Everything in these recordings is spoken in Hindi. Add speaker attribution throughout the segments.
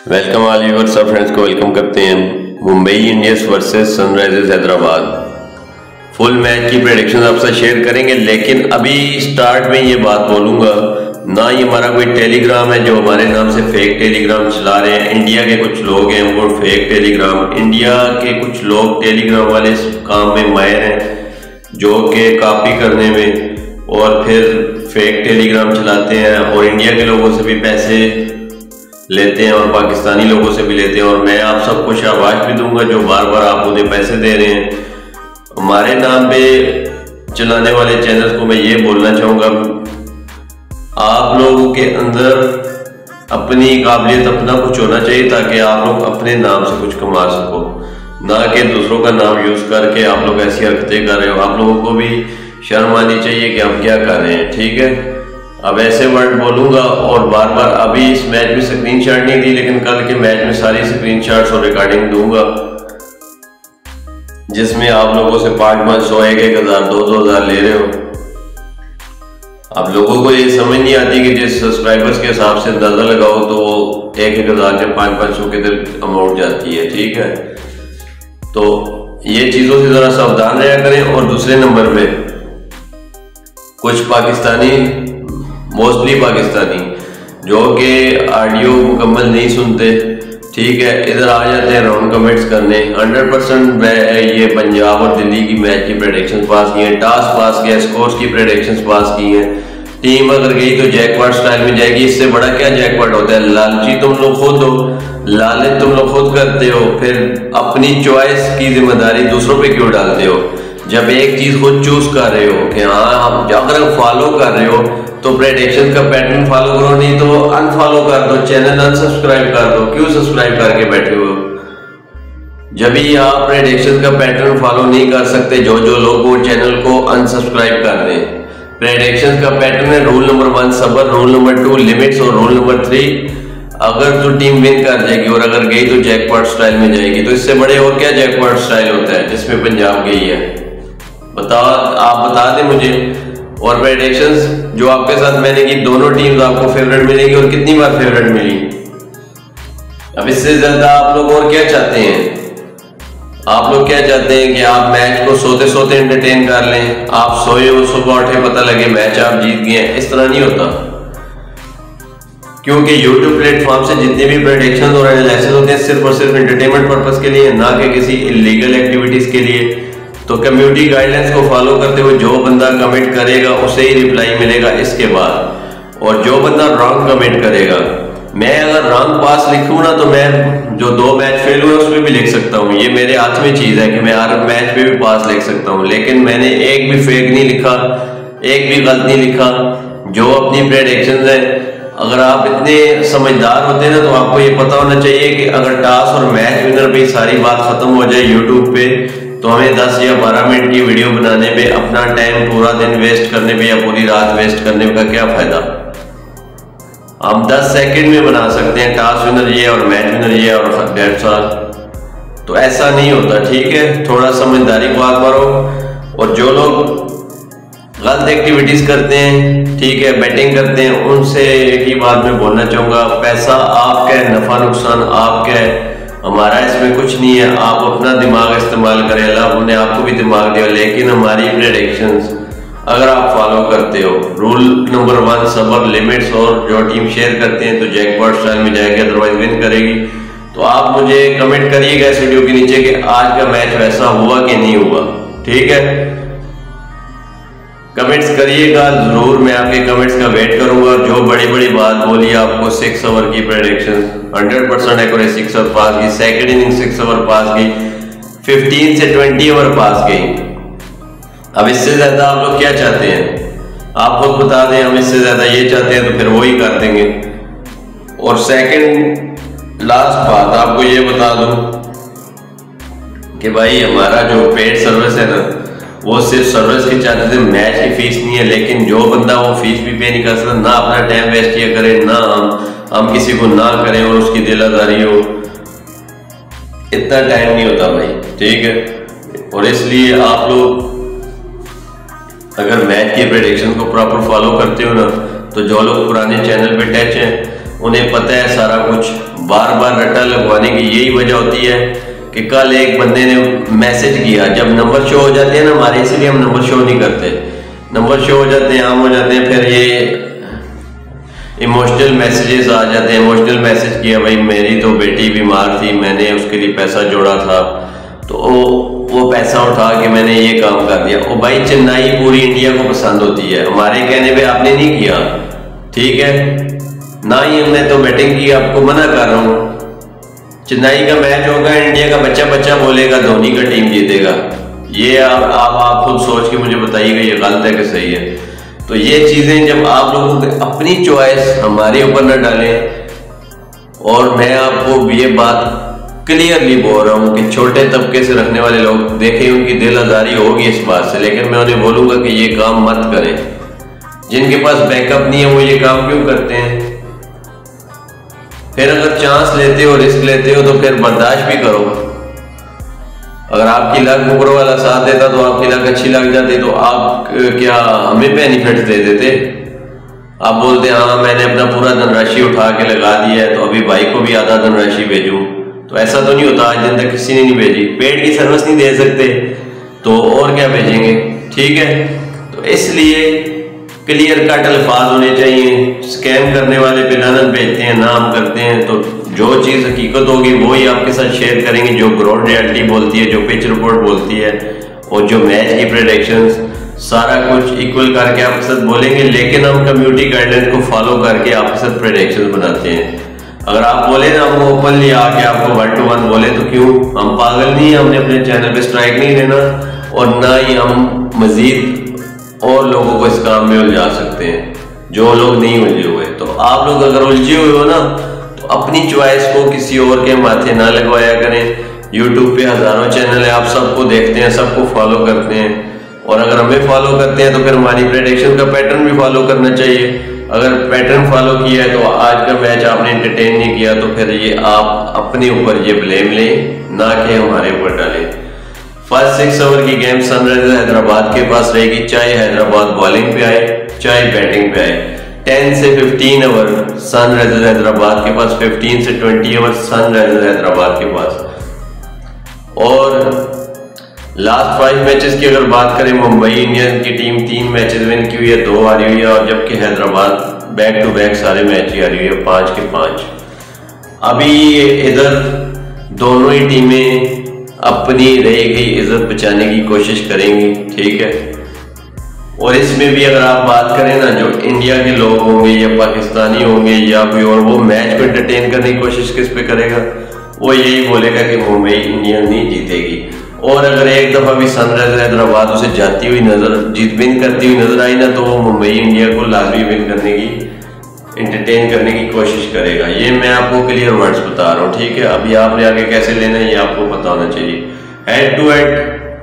Speaker 1: वेलकम ऑल व्यूअर्स और फ्रेंड्स को वेलकम करते हैं। Mumbai Indians versus Sunrisers Hyderabad full match की प्रेडिक्शन आपसे शेयर करेंगे, लेकिन अभी स्टार्ट में ये बात बोलूंगा ना, ये हमारा कोई टेलीग्राम है जो हमारे नाम से फेक टेलीग्राम चला रहे हैं। इंडिया के कुछ लोग हैं वो फेक टेलीग्राम, इंडिया के कुछ लोग टेलीग्राम वाले इस काम में माहिर हैं जो कि कॉपी करने में और फिर फेक टेलीग्राम चलाते हैं और इंडिया के लोगों से भी पैसे लेते हैं और पाकिस्तानी लोगों से भी लेते हैं। और मैं आप सबको शाबाश भी दूंगा जो बार बार आप उन्हें पैसे दे रहे हैं। हमारे नाम पे चलाने वाले चैनल को मैं ये बोलना चाहूँगा, आप लोगों के अंदर अपनी काबिलियत, अपना कुछ होना चाहिए ताकि आप लोग अपने नाम से कुछ कमा सको, ना कि दूसरों का नाम यूज़ करके आप लोग ऐसी हरकतें कर रहे हो। आप लोगों को भी शर्म आनी चाहिए कि हम क्या कर रहे हैं, ठीक है। अब ऐसे वर्ड बोलूंगा और बार बार, अभी इस मैच में स्क्रीनशॉट नहीं दी लेकिन कल के मैच में सारी स्क्रीनशॉट्स और रिकॉर्डिंग दूंगा जिसमें आप लोगों से 500, 1,000, 2,000 ले रहे हो। अब लोगों को ये समझ नहीं आती कि जिस सब्सक्राइबर्स के हिसाब से अंदाजा लगाओ तो वो 1,000 के 500 के तरफ अमाउंट जाती है, ठीक है। तो ये चीजों से जरा सावधान रहा करें। और दूसरे नंबर पे कुछ पाकिस्तानी, मोस्टली पाकिस्तानी जो कि ऑडियो मुकम्मल नहीं सुनते, ठीक है, इधर आ जाते हैं राउंड कमेंट्स करने। 100% ये पंजाब और दिल्ली की मैच की प्रेडिक्शंस पास की हैं, टॉस पास किया, स्कोर्स की प्रेडिक्शंस पास की हैं। टीम अगर गई तो जैकपॉट स्टाइल में जाएगी, इससे बड़ा क्या जैकपॉट होता है। लालची तुम लोग खुद हो, लालच तुम लोग खुद करते हो, फिर अपनी चॉइस की जिम्मेदारी दूसरों पे क्यों डालते हो। जब एक चीज खुद चूज कर रहे हो कि हाँ हम अगर फॉलो कर रहे हो तो प्रेडिक्शन का पैटर्न फॉलो करो, नहीं तो अनफॉलो कर दो, चैनल अनसब्सक्राइब कर दो। क्यों सब्सक्राइब करके बैठे हो जब भी आप प्रेडिक्शन का पैटर्न फॉलो नहीं कर सकते। जो लोग वो चैनल को अनसब्सक्राइब कर दें। प्रेडिक्शन का पैटर्न है रूल नंबर 1 सबर, रूल नंबर 2 लिमिट्स और रूल नंबर 3 अगर तो टीम विन कर जाएगी और अगर गई तो जैकपॉट स्टाइल में जाएगी। तो इससे बड़े और क्या जैकपॉट स्टाइल होता है जिसमें पंजाब गई है, बताओ, आप बता दें मुझे। और प्रेडिक्शंस जो आपके साथ मैंने की, दोनों टीम्स आपको फेवरेट मिलेगी और कितनी बार फेवरेट मिली। अब इससे ज्यादा आप लोग और क्या चाहते हैं। आप लोग क्या चाहते हैं कि आप मैच को सोते सोते एंटरटेन कर लें, आप सोए हो सुबह उठे पता लगे मैच आप जीत गए। इस तरह नहीं होता, क्योंकि YouTube प्लेटफॉर्म से जितने भी प्रेडिक्शंस और एनालिसिस होते हैं सिर्फ और सिर्फ एंटरटेनमेंट पर्पस के लिए, ना कि किसी इलीगल एक्टिविटीज के लिए। तो कम्युनिटी गाइडलाइंस को फॉलो करते हुए जो बंदा कमेंट करेगा उसे ही रिप्लाई मिलेगा इसके बाद। और जो बंदा रॉन्ग कमेंट करेगा, मैं अगर रॉन्ग पास लिखूं ना तो मैं जो 2 मैच फेल हुए उसमें भी लिख सकता हूं। ये मेरे हाथ में चीज है कि मैं हर मैच पे भी पास लिख सकता हूं, लेकिन मैंने एक भी फेक नहीं लिखा, एक भी गलत नहीं लिखा। जो अपनी प्रेडिक्शंस है, अगर आप इतने समझदार होते हैं ना तो आपको ये पता होना चाहिए कि अगर टॉस और मैच विनर पे सारी बात खत्म हो जाए यूट्यूब पे, तो हमें 10 या 12 मिनट की वीडियो बनाने पे, अपना टाइम पूरा दिन वेस्ट करने पे या पूरी रात वेस्ट करने का क्या फायदा। हम 10 सेकंड में बना सकते हैं टॉस विनर ये और मैच विनर ये और दैट्स ऑल। तो ऐसा नहीं होता, ठीक है। थोड़ा समझदारी को हाथ मारो। और जो लोग गलत एक्टिविटीज करते हैं, ठीक है, बैटिंग करते हैं, उनसे एक ही बात मैं बोलना चाहूंगा, पैसा आपका है, नफा नुकसान आपका है, हमारा इसमें कुछ नहीं है। आप अपना दिमाग इस्तेमाल करें, अल्लाह ने आपको भी दिमाग दिया, लेकिन हमारी प्रेडिक्शंस अगर आप फॉलो करते हो, रूल नंबर 1 सबर, लिमिट्स और जो टीम शेयर करते हैं तो जैकपॉट स्टाइल में जाएगी, अदरवाइज विन करेगी। तो आप मुझे कमेंट करिएगा इस वीडियो के नीचे कि आज का मैच वैसा हुआ कि नहीं हुआ, ठीक है। कमेंट्स करिएगा जरूर, मैं आपके कमेंट्स का वेट करूंगा। जो बड़ी बड़ी बात बोली आपको, 6 ओवर की प्रेडिक्शन 100% एक्यूरेसी 6 ओवर पास की, सेकंड इनिंग 6 ओवर पास की, 15 से 20 ओवर पास गई। अब इससे ज्यादा आप लोग क्या चाहते हैं, आप खुद बता दें। हम इससे ज्यादा ये चाहते हैं तो फिर वही कर देंगे। और सेकंड लास्ट बात आपको ये बता दूं कि भाई हमारा जो पेड सर्विस है ना, वो सिर्फ सर्विस के चार्जेस, मैच की फीस नहीं है। लेकिन जो बंदा वो फीस भी पे नहीं कर सकता, ना अपना टाइम वेस्ट किया करे, ना हम किसी को ना करें और उसकी दिल आजारी हो, इतना टाइम नहीं होता भाई, ठीक है। और इसलिए आप लोग अगर मैच की प्रेडिक्शन को प्रॉपर फॉलो करते हो ना, तो जो लोग पुराने चैनल पे टच हैं उन्हें पता है सारा कुछ। बार बार रट्टा लगवाने की यही वजह होती है कि कल एक बंदे ने मैसेज किया, जब नंबर शो हो जाते हैं ना हमारे, इसीलिए हम नंबर शो नहीं करते, नंबर शो हो जाते हैं, आम हो जाते हैं, फिर ये इमोशनल मैसेजेस आ जाते हैं। इमोशनल मैसेज किया, भाई मेरी तो बेटी बीमार थी, मैंने उसके लिए पैसा जोड़ा था, तो वो पैसा उठा के मैंने ये काम कर दिया। और भाई चेन्नई पूरी इंडिया को पसंद होती है, हमारे कहने पे आपने नहीं किया, ठीक है ना ही हमने तो बैटिंग की, आपको मना कर रहा हूँ। चेन्नई का मैच होगा, इंडिया का बच्चा बच्चा बोलेगा धोनी का टीम जीतेगा, ये आप खुद सोच के मुझे बताइएगा ये गलत है कि सही है। तो ये चीजें जब आप लोगों की अपनी चॉइस हमारे ऊपर न डालें, और मैं आपको ये बात क्लियरली बोल रहा हूँ कि छोटे तबके से रखने वाले लोग देखें, उनकी दिल आजारी होगी इस बात से, लेकिन मैं उन्हें बोलूंगा कि ये काम मत करें। जिनके पास बैकअप नहीं है वो ये काम क्यों करते हैं? फिर अगर चांस लेते हो, रिस्क लेते हो, तो फिर बर्दाश्त भी करो। अगर आपकी लक ऊपर वाला साथ देता तो आपकी लक अच्छी लग जाती, तो आप क्या हमें बेनिफिट दे देते? आप बोलते हाँ मैंने अपना पूरा धनराशि उठा के लगा दिया है, तो अभी भाई को भी आधा धनराशि भेजूं, तो ऐसा तो नहीं होता। आज दिन तक किसी ने नहीं भेजी, पेड की सर्विस नहीं दे सकते तो और क्या भेजेंगे, ठीक है। तो इसलिए क्लियर कट अल्फाज होने चाहिए। स्कैम करने वाले पे लानत भेजते हैं, नाम करते हैं, तो जो चीज़ हकीकत होगी वो ही आपके साथ शेयर करेंगे, जो ग्राउंड रियलिटी बोलती है, जो पिच रिपोर्ट बोलती है, और जो मैच की प्रेडिक्शंस, सारा कुछ इक्वल करके आपके साथ बोलेंगे। लेकिन हम कम्युनिटी गाइडलाइन को फॉलो करके आपके साथ प्रेडिक्शंस बनाते हैं। अगर आप बोले ना हम ओपनली आके आपको 1 to 1 बोले, तो क्यों? हम पागल नहीं है, हमने अपने चैनल पे स्ट्राइक नहीं देना, और ना ही हम मजीद और लोगों को इस काम में उलझा सकते हैं जो लोग नहीं उलझे हुए। तो आप लोग अगर उलझे हुए हो ना, तो अपनी चॉइस को किसी और के माथे ना लगवाया करें। यूट्यूब पे हजारों चैनल है, आप सबको देखते हैं, सबको फॉलो करते हैं, और अगर हमें फॉलो करते हैं तो फिर हमारी प्रेडिक्शन का पैटर्न भी फॉलो करना चाहिए। अगर पैटर्न फॉलो किया है तो आज का मैच आपने एंटरटेन नहीं किया, तो फिर ये आप अपने ऊपर ये ब्लेम लें, ना कि हमारे ऊपर डालें। फर्स्ट 6 ओवर की गेम सनराइजर्स हैदराबाद के पास रहेगी, चाहे हैदराबाद बॉलिंग पे आए चाहे बैटिंग पे आए। 10 से 15 ओवर सनराइजर्स हैदराबाद के पास, 15 से 20 ओवर सनराइजर्स हैदराबाद के पास। और लास्ट 5 मैचेस की अगर बात करें, मुंबई इंडियंस की टीम 3 मैचेस विन की हुई है, 2 हारी हुई है, और जबकि हैदराबाद बैक टू बैक सारे मैच ही हारी हुई है, 5 के 5। अभी इधर दोनों ही टीमें अपनी रही गई इज्जत बचाने की कोशिश करेंगी, ठीक है। और इसमें भी अगर आप बात करें ना, जो इंडिया के लोग होंगे या पाकिस्तानी होंगे या कोई और, वो मैच को एंटरटेन करने की कोशिश किस पे करेगा? वो यही बोलेगा कि मुंबई इंडियन नहीं जीतेगी। और अगर एक दफा भी सनराइजर्स हैदराबाद उसे जाती हुई विन करती हुई नजर आई ना, तो वो मुंबई इंडिया को लाजमी विन करने की, एंटरटेन करने की कोशिश करेगा। ये मैं आपको क्लियर वर्ड्स बता रहा हूँ, ठीक है। अभी आपने आगे कैसे लेना है ये आपको पता होना चाहिए। हेड टू हेड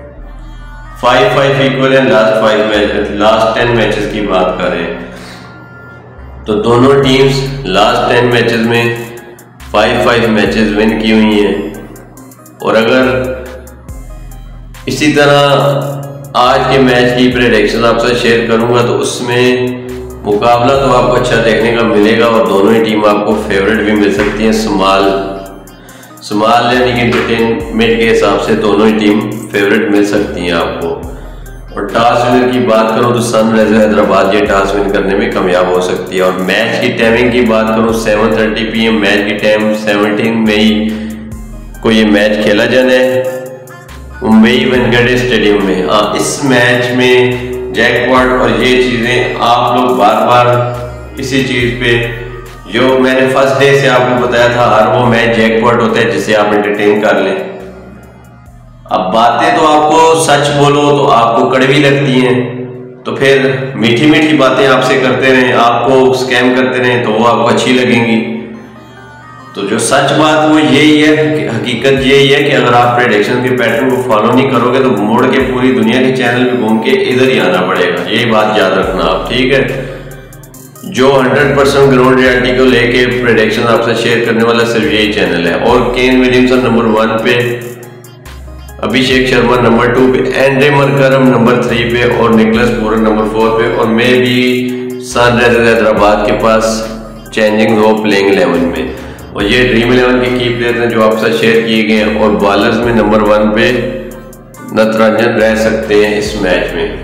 Speaker 1: 5-5 इक्वल है। लास्ट 10 मैचेस की बात करें तो दोनों टीम्स लास्ट 10 मैचेस में 5-5 मैचेस विन की हुई हैं। और अगर इसी तरह आज के मैच की प्रेडिक्शन आपसे शेयर करूंगा, तो उसमें मुकाबला तो आपको अच्छा देखने का मिलेगा, और दोनों ही टीम आपको फेवरेट भी मिल सकती है। स्मॉल यानी कि एंटरटेनमेंट के हिसाब से दोनों ही टीम फेवरेट मिल सकती हैं आपको। और टॉस विनर की बात करूं तो सनराइजर्स हैदराबाद ये टॉस विन करने में कामयाब हो सकती है। और मैच की टाइमिंग की बात करूं 7:30 PM मैच की टाइम, 17 मई को ये मैच खेला जाना है मुंबई वानखेड़े स्टेडियम में। इस मैच में जैकपॉट और ये चीजें आप लोग बार बार इसी चीज पे, जो मैंने फर्स्ट डे से आपको बताया था, हर वो मैच जैकपॉट होता है जिसे आप एंटरटेन कर लें। अब बातें तो आपको सच बोलो तो आपको कड़वी लगती हैं, तो फिर मीठी मीठी बातें आपसे करते रहें, आपको स्कैम करते रहें, तो वो आपको अच्छी लगेंगी। तो जो सच बात वो यही है, हकीकत यही है कि अगर आप प्रेडिक्शन के पैटर्न को फॉलो नहीं करोगे तो मुड़ के पूरी दुनिया के चैनल पे घूम के इधर ही आना पड़ेगा। यही बात याद रखना आप, ठीक है। जो 100% ग्राउंड रियलिटी को लेके प्रेडिक्शन आपसे शेयर करने वाला सिर्फ यही चैनल है। और केन विलियमसन नंबर 1 पे, अभिषेक शर्मा नंबर 2 पे, एंड्रे मरकरम नंबर 3 पे, और निकोलस पूरन नंबर 4 पे, और मैं भी सनराइजर्स हैदराबाद के पास चेंजिंग हो प्लेइंग 11 में। और ये ड्रीम 11 के की प्लेयर हैं जो आपके साथ शेयर किए गए हैं। और बॉलर्स में नंबर 1 पे नटराजन रह सकते हैं इस मैच में।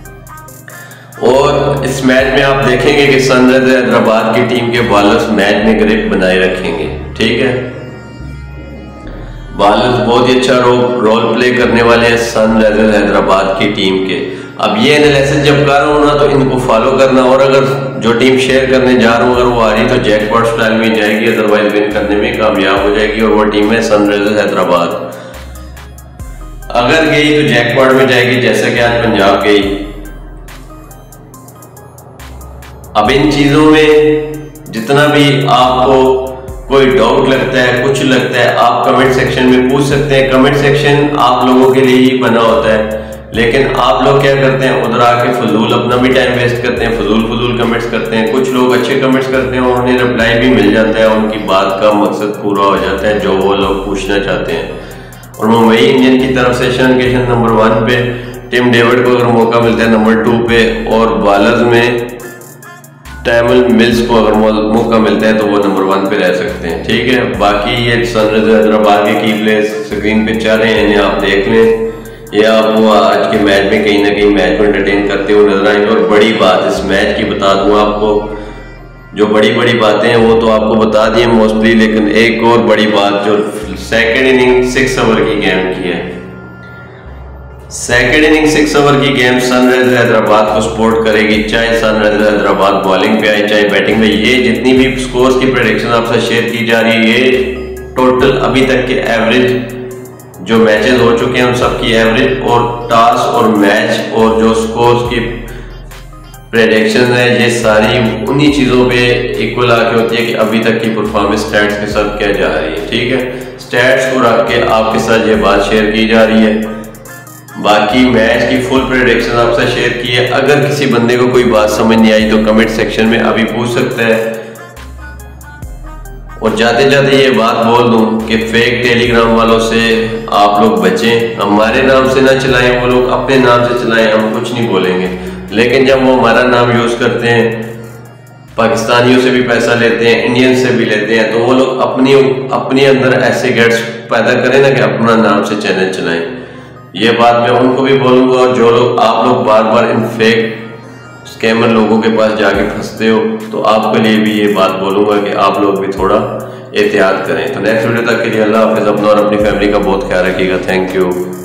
Speaker 1: और इस मैच में आप देखेंगे कि सनराइजर्स हैदराबाद की टीम के बॉलर्स मैच में ग्रिप बनाए रखेंगे, ठीक है। बॉलर्स बहुत ही अच्छा रोल प्ले करने वाले हैं सनराइजर्स हैदराबाद की टीम के। अब ये एनालिसिस जब कर रहा हूँ ना, तो इनको फॉलो करना, और अगर जो टीम शेयर करने जा रहा हूँ अगर वो आ रही तो जैकपॉट स्टाइल में जाएगी, अदरवाइज विन करने में कामयाब हो जाएगी। और वो टीम है सनराइजर्स हैदराबाद। अगर गई तो जैकपॉट में जाएगी, जैसा कि आज पंजाब गई। अब इन चीजों में जितना भी आपको कोई डाउट लगता है, कुछ लगता है, आप कमेंट सेक्शन में पूछ सकते हैं। कमेंट सेक्शन आप लोगों के लिए ही बना होता है, लेकिन आप लोग क्या करते हैं, उधर आके फजूल अपना भी टाइम वेस्ट करते हैं, फजूल कमेंट्स करते हैं। कुछ लोग अच्छे कमेंट्स करते हैं और उन्हें रिप्लाई भी मिल जाता है, उनकी बात का मकसद पूरा हो जाता है जो वो लोग पूछना चाहते हैं। और मुंबई इंडियन की तरफ से ईशान किशन नंबर 1 पे, टिम डेविड को अगर मौका मिलता है नंबर 2 पे, और बॉलर्स में टैमिल मिल्स को अगर मौका मिलता है तो वो नंबर 1 पे रह सकते हैं, ठीक है। बाकी ये सनराइजर्स हैदराबाद के की प्लेयर्स स्क्रीन पे चल रहे हैं, इन्हें आप देख लें। ये आपको आज के मैच में कहीं ना कहीं मैच को एंटरटेन करते हुए नजर आएंगे। और बड़ी बात इस मैच की बता दूं आपको, जो बड़ी बातें हैं वो तो आपको बता दी मोस्टली, लेकिन एक और बड़ी बात जो सेकेंड इनिंग 6 ओवर की गेम की है। सेकेंड इनिंग 6 ओवर की गेम सनराइजर्स हैदराबाद को सपोर्ट करेगी, चाहे सनराइजर्स हैदराबाद बॉलिंग पे आए चाहे बैटिंग में। ये जितनी भी स्कोर्स की प्रेडिक्शन आपसे शेयर की जा रही है, ये टोटल अभी तक के एवरेज जो मैचेस हो चुके हैं उन सबकी एवरेज और टॉस और मैच और जो स्कोर्स की प्रेडिक्शन है, ये सारी उन्हीं चीजों पे इक्वल आके होती है कि अभी तक की परफॉर्मेंस स्टैट्स के साथ क्या जा रही है, ठीक है। स्टैट्स को रख के आपके साथ ये बात शेयर की जा रही है। बाकी मैच की फुल प्रेडिक्शन आपसे शेयर की है। अगर किसी बंदे को कोई बात समझ नहीं आई तो कमेंट सेक्शन में अभी पूछ सकता है। और जाते जाते ये बात बोल दूं कि फेक टेलीग्राम वालों से आप लोग बचें। हमारे नाम से ना चलाएं, वो लोग अपने नाम से चलाएं, हम कुछ नहीं बोलेंगे। लेकिन जब वो हमारा नाम यूज करते हैं, पाकिस्तानियों से भी पैसा लेते हैं, इंडियन से भी लेते हैं, तो वो लोग अपनी अंदर ऐसे गेट्स पैदा करें ना कि अपना नाम से चैनल चलाएं। ये बात मैं उनको भी बोलूंगा। और जो लोग आप लोग बार बार इन फेक स्कैमर लोगों के पास जाके फंसते हो, तो आपके लिए भी ये बात बोलूंगा कि आप लोग भी थोड़ा एहतियात करें। तो नेक्स्ट वीडियो तक के लिए अल्लाह हाफिज़। अपना और अपनी फैमिली का बहुत ख्याल रखिएगा। Thank you.